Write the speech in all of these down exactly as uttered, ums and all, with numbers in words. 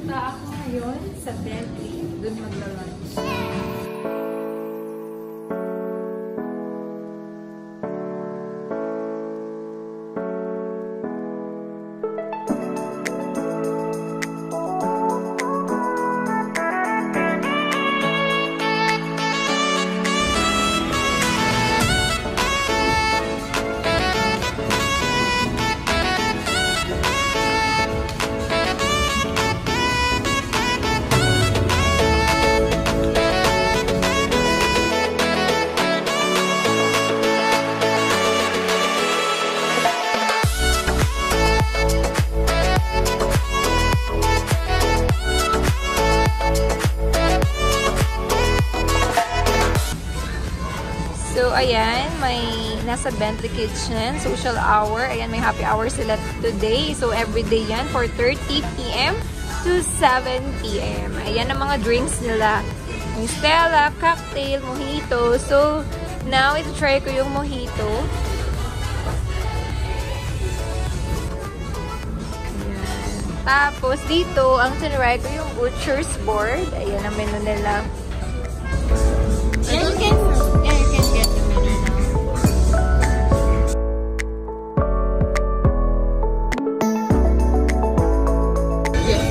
Pupunta ako ngayon sa Bentley. Doon magla-lunch. So, ayan, may nasa Bentley Kitchen, social hour. Ayan, may happy hour sila today. So, everyday yan for thirty p m to seven p m Ayan ang mga drinks nila. Yung Stella, cocktail, mojito. So, now, ito try ko yung mojito. Ayan. Tapos, dito, ang tinry ko yung butcher's board. Ayan ang menu nila. Yeah, you can, yeah, you can get the menu now. Yeah.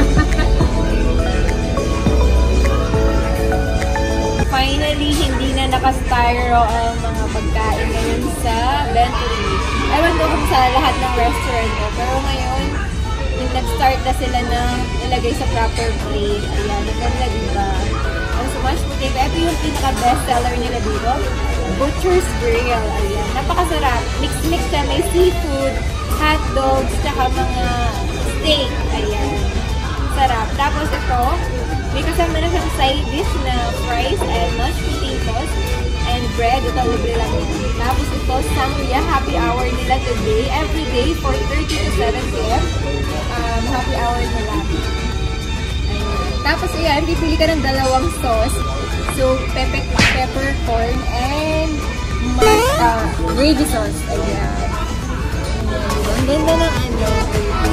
Finally, hindi na naka-styro ang mga pagkain ngayon sa Bentley. Ewan ko kung sa lahat ng restaurant ko. Pero ngayon, yung nag-start na sila na ilagay sa proper plate. Ayan, maganda diba? So much potato. Ito yung pinaka-best seller nila dito. Butcher's Grill. Ayan. Napakasarap. Mix-mix siya. May seafood, hot dogs, tsaka mga steak. Ayan. Sarap. Tapos ito, may kasama na siyang side dish na fries and mashed potatoes and bread. Ito, libre lang yun. Tapos ito, sangria. Happy hour nila today. Every day for thirty to seven p m Um, happy hour nila. Tapos, ayan, pipili ka ng dalawang sauce. So, pepper, peppercorn and mas, uh, gravy sauce. Ayan. Ayan. Ang ganda ng ano.